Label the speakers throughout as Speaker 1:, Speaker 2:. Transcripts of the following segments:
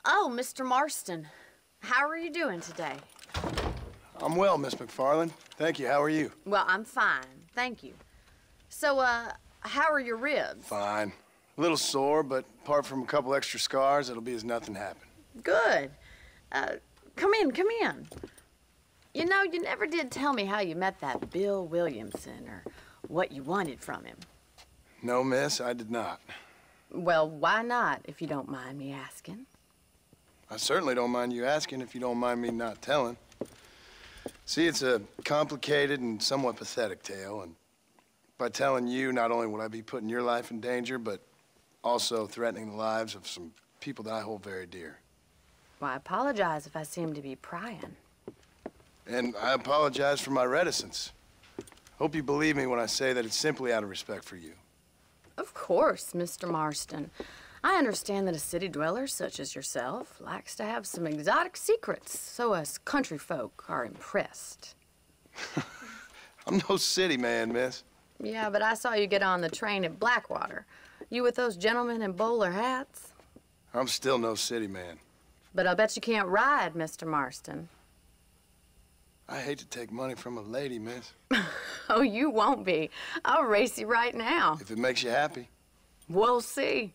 Speaker 1: Oh, Mr. Marston. How are you doing today?
Speaker 2: I'm well, Miss McFarland. Thank you. How are you?
Speaker 1: Well, I'm fine. Thank you. So, how are your ribs?
Speaker 2: Fine. A little sore, but apart from a couple extra scars, it'll be as nothing happened.
Speaker 1: Good. Come in, come in. You know, you never did tell me how you met that Bill Williamson or what you wanted from him.
Speaker 2: No, miss, I did not.
Speaker 1: Well, why not, if you don't mind me asking?
Speaker 2: I certainly don't mind you asking if you don't mind me not telling. See, it's a complicated and somewhat pathetic tale, and by telling you, not only would I be putting your life in danger, but also threatening the lives of some people that I hold very dear.
Speaker 1: Well, I apologize if I seem to be prying.
Speaker 2: And I apologize for my reticence. Hope you believe me when I say that it's simply out of respect for you.
Speaker 1: Of course, Mr. Marston. I understand that a city dweller such as yourself likes to have some exotic secrets, so us country folk are impressed.
Speaker 2: I'm no city man, miss.
Speaker 1: Yeah, but I saw you get on the train at Blackwater. You with those gentlemen in bowler hats?
Speaker 2: I'm still no city man.
Speaker 1: But I'll bet you can't ride, Mr. Marston.
Speaker 2: I hate to take money from a lady, miss.
Speaker 1: Oh, you won't be. I'll race you right now.
Speaker 2: If it makes you happy.
Speaker 1: We'll see.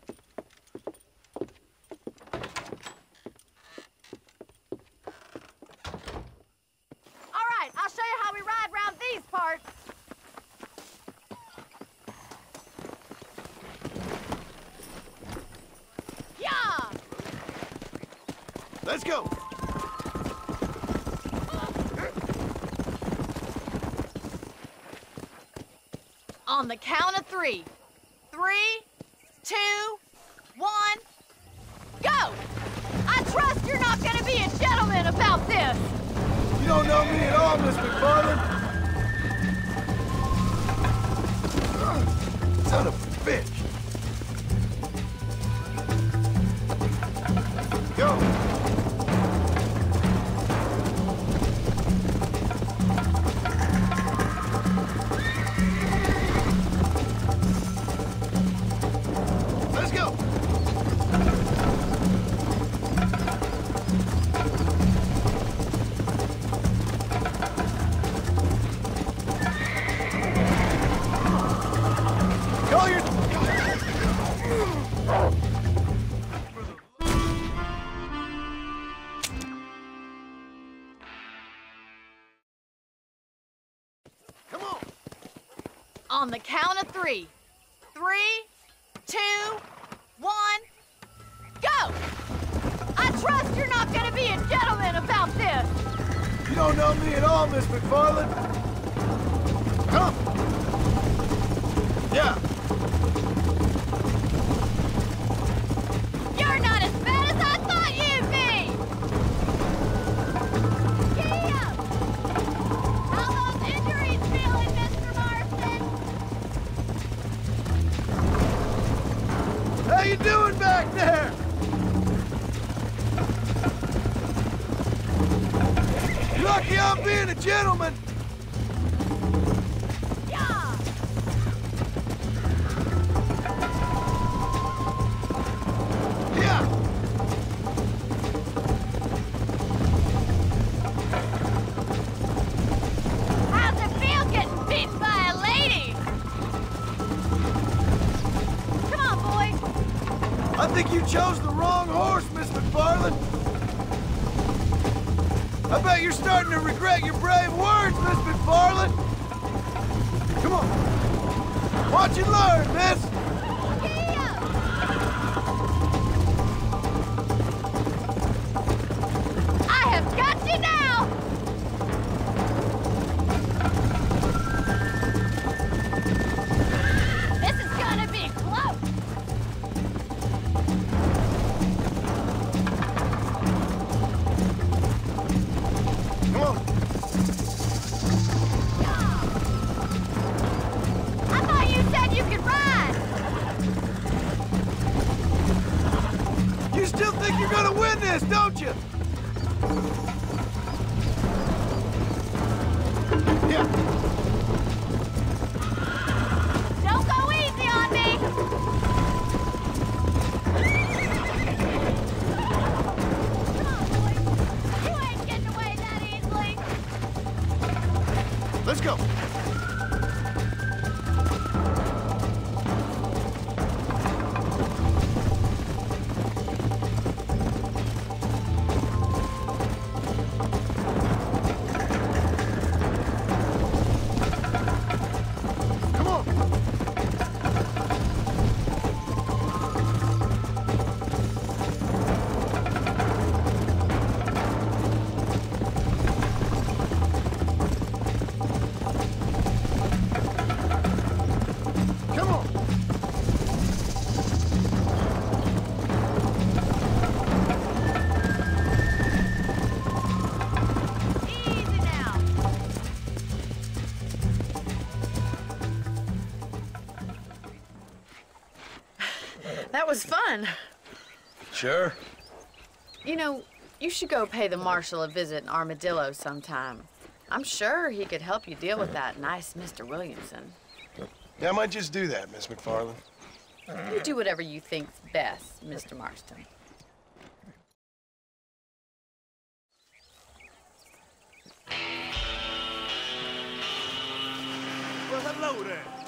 Speaker 3: All right, I'll show you how we ride around these parts. Yeah!
Speaker 2: Let's go!
Speaker 3: On the count of 3. 3, 2, 1, go! I trust you're not gonna be a gentleman about this.
Speaker 2: You don't know me at all, Miss McFarland. Son of a bitch. Go! Let's go! Call your... Come on!
Speaker 3: On the count of 3. 3, 2, 1, go! I trust you're not gonna be a gentleman about this.
Speaker 2: You don't know me at all, Miss McFarland. Come! Yeah!
Speaker 3: You're not as bad as I thought you'd be! Yeah! How those injuries feeling, Mr. Marston?
Speaker 2: How you doing back there? Lucky I'm being a gentleman.
Speaker 3: Yeah!
Speaker 2: Yeah!
Speaker 3: How's it feel getting beaten by a lady? Come on, boy.
Speaker 2: I think you chose the wrong horse, Miss McFarland. I bet you're starting to regret your brave words, Miss McFarland. Come on. Watch and learn, miss.
Speaker 3: Yeah! I have got you now! This is gonna be close!
Speaker 2: Come on.
Speaker 3: I thought you said you could ride!
Speaker 2: You still think you're gonna win this, don't you? Yeah.
Speaker 3: Don't go easy on me!
Speaker 2: Let's go.
Speaker 1: That was fun.
Speaker 2: Sure.
Speaker 1: You know, you should go pay the marshal a visit in Armadillo sometime. I'm sure he could help you deal with that nice Mr. Williamson.
Speaker 2: Yeah, I might just do that, Miss McFarland.
Speaker 1: You do whatever you think's best, Mr. Marston.
Speaker 4: Well, hello there.